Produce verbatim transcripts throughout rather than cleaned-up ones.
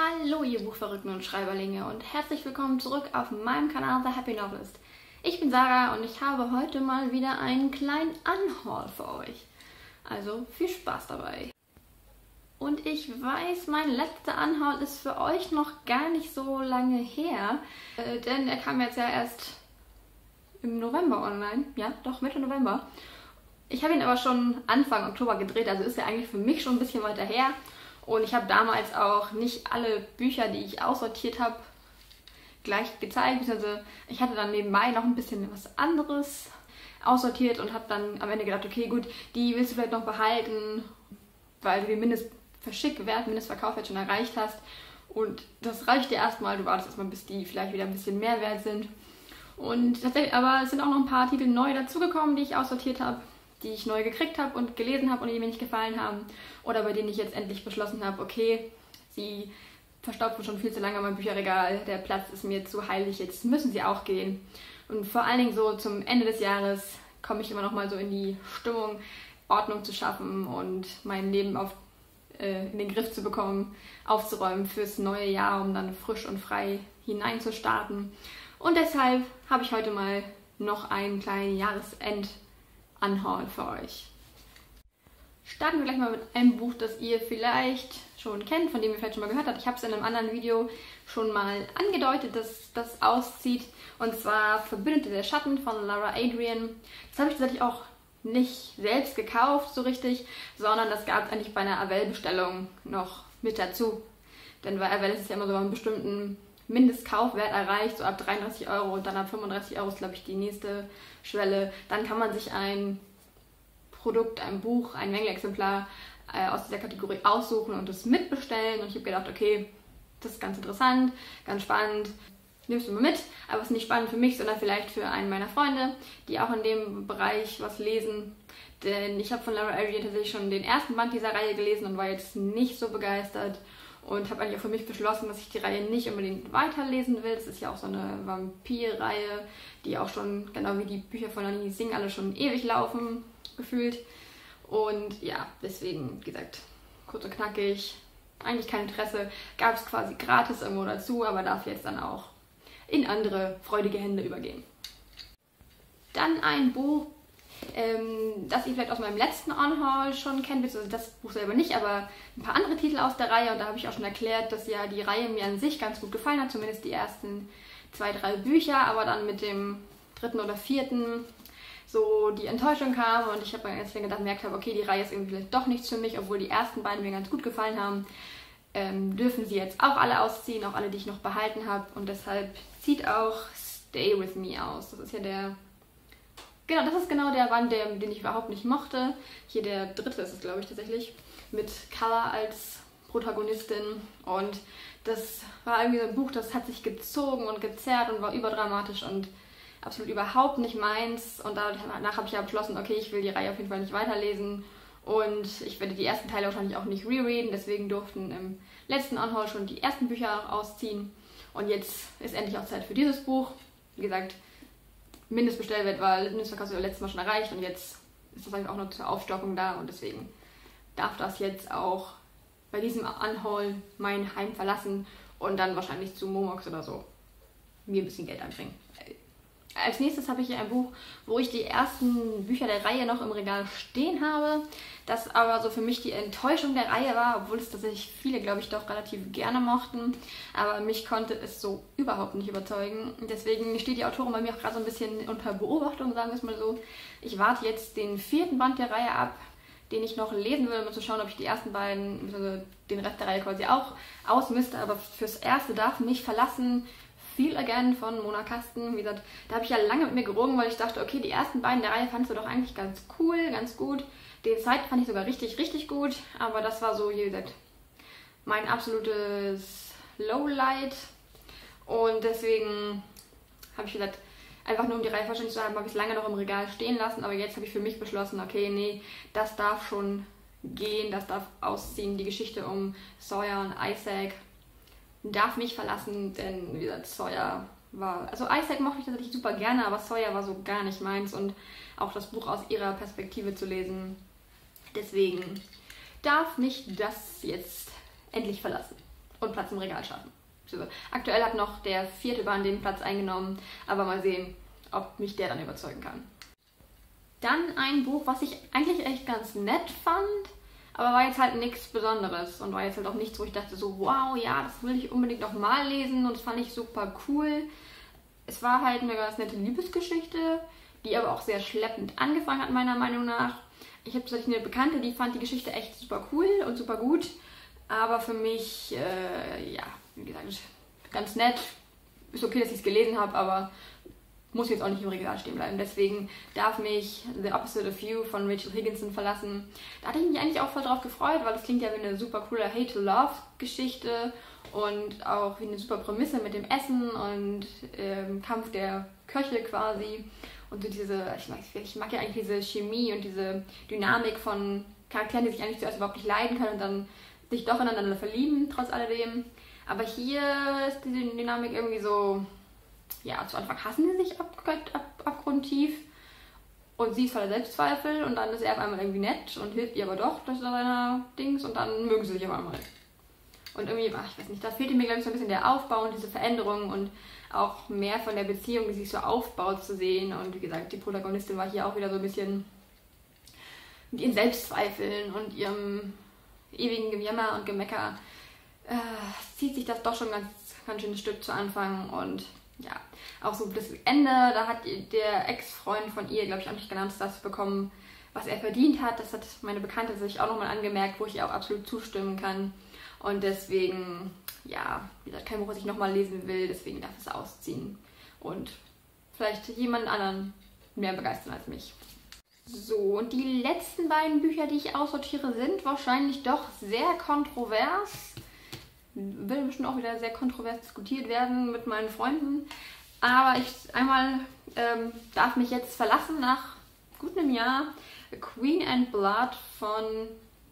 Hallo ihr Buchverrückten und Schreiberlinge und herzlich willkommen zurück auf meinem Kanal The Happy Novelist. Ich bin Sarah und ich habe heute mal wieder einen kleinen Unhaul für euch. Also viel Spaß dabei. Und ich weiß, mein letzter Unhaul ist für euch noch gar nicht so lange her, äh, denn er kam jetzt ja erst im November online. Ja, doch, Mitte November. Ich habe ihn aber schon Anfang Oktober gedreht, also ist er eigentlich für mich schon ein bisschen weiter her. Und ich habe damals auch nicht alle Bücher, die ich aussortiert habe, gleich gezeigt. Also ich hatte dann nebenbei noch ein bisschen was anderes aussortiert und habe dann am Ende gedacht, okay, gut, die willst du vielleicht noch behalten, weil du den Mindestverschickwert, Mindestverkaufwert schon erreicht hast. Und das reicht dir erstmal, du wartest erstmal, bis die vielleicht wieder ein bisschen mehr wert sind. Und tatsächlich, aber es sind auch noch ein paar Titel neu dazugekommen, die ich aussortiert habe, die ich neu gekriegt habe und gelesen habe und die mir nicht gefallen haben. Oder bei denen ich jetzt endlich beschlossen habe, okay, sie verstopfen schon viel zu lange mein Bücherregal, der Platz ist mir zu heilig, jetzt müssen sie auch gehen. Und vor allen Dingen so zum Ende des Jahres komme ich immer noch mal so in die Stimmung, Ordnung zu schaffen und mein Leben auf, äh, in den Griff zu bekommen, aufzuräumen fürs neue Jahr, um dann frisch und frei hineinzustarten. Und deshalb habe ich heute mal noch einen kleinen Jahresend-Unhaul für euch. Starten wir gleich mal mit einem Buch, das ihr vielleicht schon kennt, von dem ihr vielleicht schon mal gehört habt. Ich habe es in einem anderen Video schon mal angedeutet, dass das auszieht. Und zwar Verbündete der Schatten von Lara Adrian. Das habe ich tatsächlich auch nicht selbst gekauft, so richtig, sondern das gab es eigentlich bei einer Avell-Bestellung noch mit dazu. Denn bei Avell ist es ja immer so einen bestimmten Mindestkaufwert erreicht, so ab dreiunddreißig Euro und dann ab fünfunddreißig Euro ist, glaube ich, die nächste Schwelle. Dann kann man sich ein Produkt, ein Buch, ein Mängelexemplar äh, aus dieser Kategorie aussuchen und es mitbestellen. Und ich habe gedacht, okay, das ist ganz interessant, ganz spannend, nimmst du mal mit. Aber es ist nicht spannend für mich, sondern vielleicht für einen meiner Freunde, die auch in dem Bereich was lesen. Denn ich habe von Lara Adrian tatsächlich schon den ersten Band dieser Reihe gelesen und war jetzt nicht so begeistert. Und habe eigentlich auch für mich beschlossen, dass ich die Reihe nicht unbedingt weiterlesen will. Das ist ja auch so eine Vampir-Reihe, die auch schon, genau wie die Bücher von Nalini Singh, alle schon ewig laufen, gefühlt. Und ja, deswegen, wie gesagt, kurz und knackig, eigentlich kein Interesse. Gab es quasi gratis irgendwo dazu, aber darf jetzt dann auch in andere freudige Hände übergehen. Dann ein Buch, Ähm, das ihr vielleicht aus meinem letzten Unhaul schon kennt, beziehungsweise das Buch selber nicht, aber ein paar andere Titel aus der Reihe. Und da habe ich auch schon erklärt, dass ja die Reihe mir an sich ganz gut gefallen hat, zumindest die ersten zwei, drei Bücher, aber dann mit dem dritten oder vierten so die Enttäuschung kam und ich habe mir ganz lange gemerkt habe, okay, die Reihe ist irgendwie vielleicht doch nichts für mich, obwohl die ersten beiden mir ganz gut gefallen haben. Ähm, dürfen sie jetzt auch alle ausziehen, auch alle, die ich noch behalten habe. Und deshalb zieht auch Stay With Me aus. Das ist ja der Genau, das ist genau der Band, der, den ich überhaupt nicht mochte. Hier der dritte ist es, glaube ich, tatsächlich. Mit Color als Protagonistin. Und das war irgendwie so ein Buch, das hat sich gezogen und gezerrt und war überdramatisch und absolut überhaupt nicht meins. Und danach habe ich ja beschlossen, okay, ich will die Reihe auf jeden Fall nicht weiterlesen. Und ich werde die ersten Teile wahrscheinlich auch nicht rereaden. Deswegen durften im letzten Unhaul schon die ersten Bücher ausziehen. Und jetzt ist endlich auch Zeit für dieses Buch. Wie gesagt, Mindestbestellwert war Mindestverkaufswert letztes Mal schon erreicht und jetzt ist das eigentlich auch noch zur Aufstockung da und deswegen darf das jetzt auch bei diesem Unhaul mein Heim verlassen und dann wahrscheinlich zu Momox oder so mir ein bisschen Geld einbringen. Als nächstes habe ich hier ein Buch, wo ich die ersten Bücher der Reihe noch im Regal stehen habe, das aber so für mich die Enttäuschung der Reihe war, obwohl es tatsächlich viele, glaube ich, doch relativ gerne mochten, aber mich konnte es so überhaupt nicht überzeugen. Deswegen steht die Autorin bei mir auch gerade so ein bisschen unter Beobachtung, sagen wir es mal so. Ich warte jetzt den vierten Band der Reihe ab, den ich noch lesen will, um zu schauen, ob ich die ersten beiden, also den Rest der Reihe quasi auch ausmiste, aber fürs Erste darf mich verlassen Feel Again von Mona Kasten. Wie gesagt, da habe ich ja lange mit mir gerungen, weil ich dachte, okay, die ersten beiden der Reihe fandst du doch eigentlich ganz cool, ganz gut. Den zweiten fand ich sogar richtig, richtig gut, aber das war so, wie gesagt, mein absolutes Lowlight. Und deswegen habe ich gesagt, einfach nur um die Reihe vollständig zu haben, habe ich es lange noch im Regal stehen lassen, aber jetzt habe ich für mich beschlossen, okay, nee, das darf schon gehen, das darf ausziehen, die Geschichte um Sawyer und Isaac darf mich verlassen, denn wie gesagt, Sawyer war, also Isaac mochte ich tatsächlich super gerne, aber Sawyer war so gar nicht meins und auch das Buch aus ihrer Perspektive zu lesen. Deswegen darf mich das jetzt endlich verlassen. und Platz im Regal schaffen. Also aktuell hat noch der vierte Band den Platz eingenommen, aber mal sehen, ob mich der dann überzeugen kann. Dann ein Buch, was ich eigentlich echt ganz nett fand, aber war jetzt halt nichts Besonderes und war jetzt halt auch nichts, wo ich dachte so, wow, ja, das will ich unbedingt nochmal lesen und das fand ich super cool. Es war halt eine ganz nette Liebesgeschichte, die aber auch sehr schleppend angefangen hat, meiner Meinung nach. Ich habe tatsächlich eine Bekannte, die fand die Geschichte echt super cool und super gut, aber für mich, äh, ja, wie gesagt, ganz nett. Ist okay, dass ich es gelesen habe, aber muss jetzt auch nicht im Regal stehen bleiben. Deswegen darf mich The Opposite of You von Rachel Higginson verlassen. Da hatte ich mich eigentlich auch voll drauf gefreut, weil das klingt ja wie eine super coole Hate-to-Love-Geschichte und auch wie eine super Prämisse mit dem Essen und ähm, Kampf der Köche quasi. Und so diese, ich mag, ich mag ja eigentlich diese Chemie und diese Dynamik von Charakteren, die sich eigentlich zuerst überhaupt nicht leiden können und dann sich doch ineinander verlieben, trotz alledem. Aber hier ist diese Dynamik irgendwie so, ja, zu Anfang hassen sie sich ab, ab, abgrundtief und sie ist voller Selbstzweifel und dann ist er auf einmal irgendwie nett und hilft ihr aber doch durch seine Dings und dann mögen sie sich auf einmal. Und irgendwie, ach, ich weiß nicht, da fehlte mir, glaube ich, so ein bisschen der Aufbau und diese Veränderung und auch mehr von der Beziehung, die sich so aufbaut, zu sehen. Und wie gesagt, die Protagonistin war hier auch wieder so ein bisschen mit ihren Selbstzweifeln und ihrem ewigen Gejammer und Gemecker. Äh, zieht sich das doch schon ganz, ganz schön ein Stück zu Anfang und ja, auch so das Ende, da hat der Ex-Freund von ihr, glaube ich, auch nicht ganz das bekommen, was er verdient hat. Das hat meine Bekannte sich auch nochmal angemerkt, wo ich ihr auch absolut zustimmen kann. Und deswegen, ja, wie gesagt, kein Buch, was ich nochmal lesen will, deswegen darf es ausziehen. Und vielleicht jemand anderen mehr begeistern als mich. So, und die letzten beiden Bücher, die ich aussortiere, sind wahrscheinlich doch sehr kontrovers. Will bestimmt auch wieder sehr kontrovers diskutiert werden mit meinen Freunden. Aber ich einmal ähm, darf mich jetzt verlassen nach gut einem Jahr. Queen and Blood von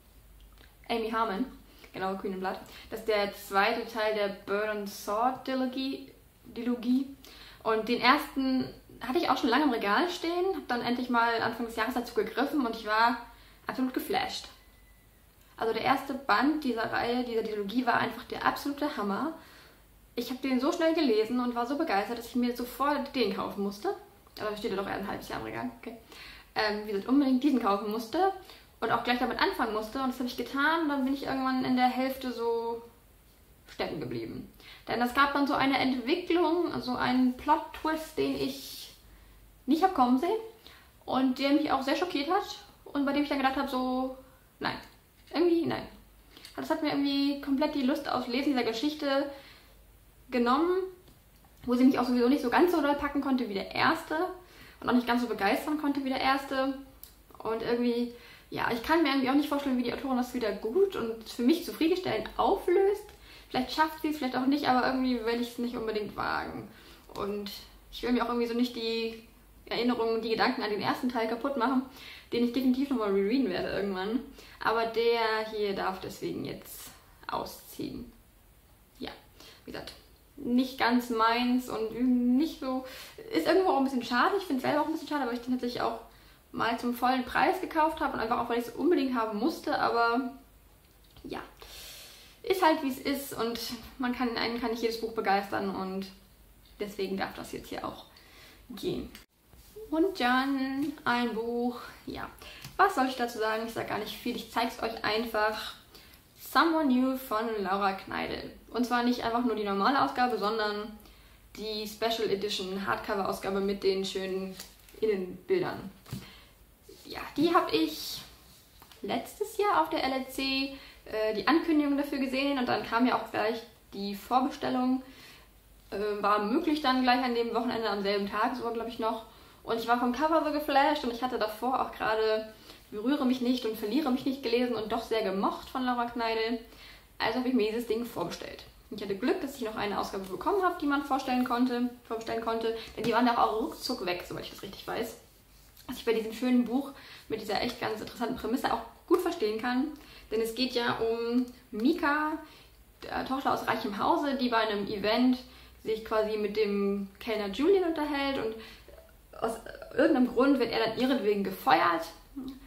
Amy Harmon. Genau, Queen and Blood. Das ist der zweite Teil der Bird and Sword Dilogie. Dilogie. Und den ersten hatte ich auch schon lange im Regal stehen. Habe dann endlich mal Anfang des Jahres dazu gegriffen und ich war absolut geflasht. Also der erste Band dieser Reihe, dieser Dilogie, war einfach der absolute Hammer. Ich habe den so schnell gelesen und war so begeistert, dass ich mir sofort den kaufen musste. Aber steht ja doch eher ein halbes Jahr im Regal. Okay. Ähm, wie gesagt, unbedingt diesen kaufen musste und auch gleich damit anfangen musste. Und das habe ich getan und dann bin ich irgendwann in der Hälfte so stecken geblieben. Denn es gab dann so eine Entwicklung, also einen Plot-Twist, den ich nicht habe kommen sehen und der mich auch sehr schockiert hat und bei dem ich dann gedacht habe, so, nein. Irgendwie, nein. Das hat mir irgendwie komplett die Lust aufs Lesen dieser Geschichte genommen, wo sie mich auch sowieso nicht so ganz so doll packen konnte wie der erste und auch nicht ganz so begeistern konnte wie der erste. Und irgendwie, ja, ich kann mir irgendwie auch nicht vorstellen, wie die Autorin das wieder gut und für mich zufriedenstellend auflöst. Vielleicht schafft sie es, vielleicht auch nicht, aber irgendwie will ich es nicht unbedingt wagen. Und ich will mir auch irgendwie so nicht die Erinnerungen, die Gedanken an den ersten Teil kaputt machen, den ich definitiv nochmal rereaden werde irgendwann. Aber der hier darf deswegen jetzt ausziehen. Ja, wie gesagt, nicht ganz meins und nicht so, ist irgendwo auch ein bisschen schade. Ich finde es selber auch ein bisschen schade, weil ich den tatsächlich auch mal zum vollen Preis gekauft habe und einfach auch, weil ich es unbedingt haben musste. Aber ja, ist halt wie es ist und man kann, einen kann nicht jedes Buch begeistern und deswegen darf das jetzt hier auch gehen. Und dann ein Buch, ja, was soll ich dazu sagen? Ich sage gar nicht viel, ich zeige es euch einfach. Someone New von Laura Kneidl. Und zwar nicht einfach nur die normale Ausgabe, sondern die Special Edition Hardcover-Ausgabe mit den schönen Innenbildern. Ja, die habe ich letztes Jahr auf der L L C äh, die Ankündigung dafür gesehen und dann kam ja auch gleich die Vorbestellung. Äh, war möglich dann gleich an dem Wochenende am selben Tag, so glaube ich noch. Und ich war vom Cover so geflasht und ich hatte davor auch gerade Berühre mich nicht und verliere mich nicht gelesen und doch sehr gemocht von Laura Kneidl. Also habe ich mir dieses Ding vorbestellt. Ich hatte Glück, dass ich noch eine Ausgabe bekommen habe, die man vorstellen konnte, vorbestellen konnte, denn die waren ja auch ruckzuck weg, soweit ich das richtig weiß. Was ich bei diesem schönen Buch mit dieser echt ganz interessanten Prämisse auch gut verstehen kann, denn es geht ja um Mika, der Tochter aus reichem Hause, die bei einem Event sich quasi mit dem Kellner Julian unterhält und aus irgendeinem Grund wird er dann ihretwegen gefeuert.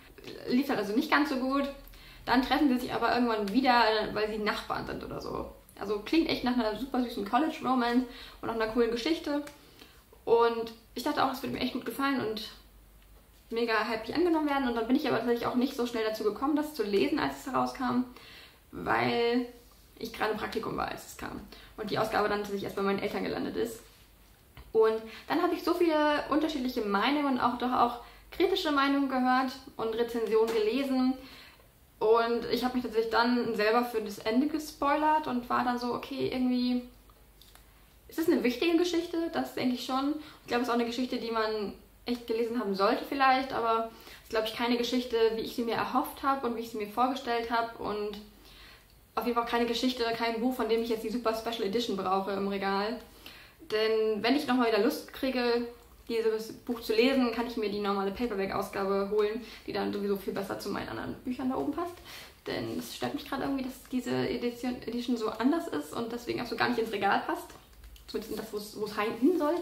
Lief halt also nicht ganz so gut. Dann treffen sie sich aber irgendwann wieder, weil sie Nachbarn sind oder so. Also klingt echt nach einer super süßen College-Romance und nach einer coolen Geschichte. Und ich dachte auch, es würde mir echt gut gefallen und mega happy angenommen werden. Und dann bin ich aber tatsächlich auch nicht so schnell dazu gekommen, das zu lesen, als es herauskam, weil ich gerade im Praktikum war, als es kam. Und die Ausgabe dann tatsächlich erst bei meinen Eltern gelandet ist. Und dann habe ich so viele unterschiedliche Meinungen, auch doch auch kritische Meinungen gehört und Rezensionen gelesen. Und ich habe mich tatsächlich dann selber für das Ende gespoilert und war dann so, okay, irgendwie ist es eine wichtige Geschichte, das denke ich schon. Ich glaube, es ist auch eine Geschichte, die man echt gelesen haben sollte vielleicht, aber es ist, glaube ich, keine Geschichte, wie ich sie mir erhofft habe und wie ich sie mir vorgestellt habe. Und auf jeden Fall keine Geschichte, kein Buch, von dem ich jetzt die super Special Edition brauche im Regal. Denn wenn ich nochmal wieder Lust kriege, dieses Buch zu lesen, kann ich mir die normale Paperback-Ausgabe holen, die dann sowieso viel besser zu meinen anderen Büchern da oben passt. Denn es stört mich gerade irgendwie, dass diese Edition, Edition so anders ist und deswegen auch so gar nicht ins Regal passt. Zumindest in das, wo es hin soll.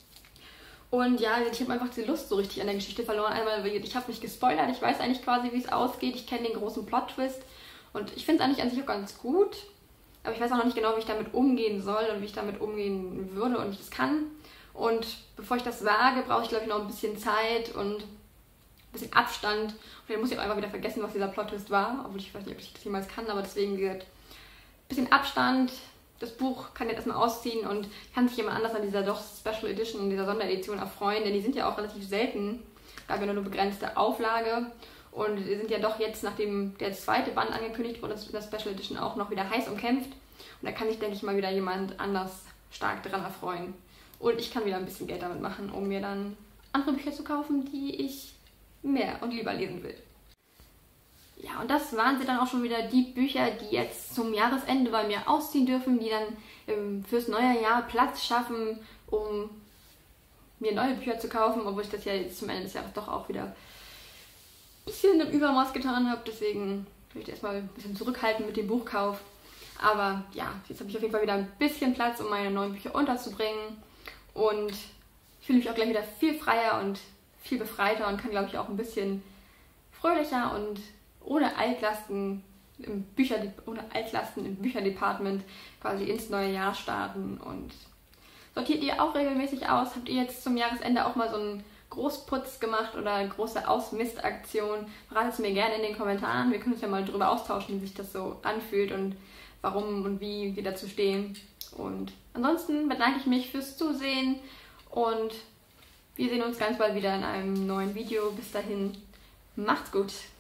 Und ja, ich habe einfach die Lust so richtig an der Geschichte verloren. Einmal, ich habe mich gespoilert, ich weiß eigentlich quasi, wie es ausgeht, ich kenne den großen Plot-Twist. Und ich finde es eigentlich an sich auch ganz gut. Aber ich weiß auch noch nicht genau, wie ich damit umgehen soll und wie ich damit umgehen würde und wie ich es kann. Und bevor ich das sage, brauche ich, glaube ich, noch ein bisschen Zeit und ein bisschen Abstand. Und dann muss ich auch einfach wieder vergessen, was dieser Plot-Twist war. Obwohl ich weiß nicht, ob ich das jemals kann, aber deswegen wird ein bisschen Abstand. Das Buch kann jetzt erstmal ausziehen und kann sich jemand anders an dieser doch Special Edition, dieser Sonderedition erfreuen, denn die sind ja auch relativ selten. Da gab ja nur eine begrenzte Auflage. Und die sind ja doch jetzt, nachdem der zweite Band angekündigt wurde, in der Special Edition auch noch wieder heiß umkämpft. Und da kann sich, denke ich, mal wieder jemand anders stark daran erfreuen. Und ich kann wieder ein bisschen Geld damit machen, um mir dann andere Bücher zu kaufen, die ich mehr und lieber lesen will. Ja, und das waren sie dann auch schon wieder, die Bücher, die jetzt zum Jahresende bei mir ausziehen dürfen, die dann ähm, fürs neue Jahr Platz schaffen, um mir neue Bücher zu kaufen, obwohl ich das ja jetzt zum Ende des Jahres doch auch wieder ein bisschen im Übermaß getan habe. Deswegen will ich erstmal ein bisschen zurückhalten mit dem Buchkauf. Aber ja, jetzt habe ich auf jeden Fall wieder ein bisschen Platz, um meine neuen Bücher unterzubringen. Und ich fühle mich auch gleich wieder viel freier und viel befreiter und kann, glaube ich, auch ein bisschen fröhlicher und ohne Altlasten im Bücher, ohne Altlasten im Bücherdepartment quasi ins neue Jahr starten. Und sortiert ihr auch regelmäßig aus? Habt ihr jetzt zum Jahresende auch mal so einen Großputz gemacht oder eine große Ausmistaktion? Verratet es mir gerne in den Kommentaren. Wir können uns ja mal drüber austauschen, wie sich das so anfühlt und warum und wie wir dazu stehen. Und ansonsten bedanke ich mich fürs Zusehen und wir sehen uns ganz bald wieder in einem neuen Video. Bis dahin, macht's gut!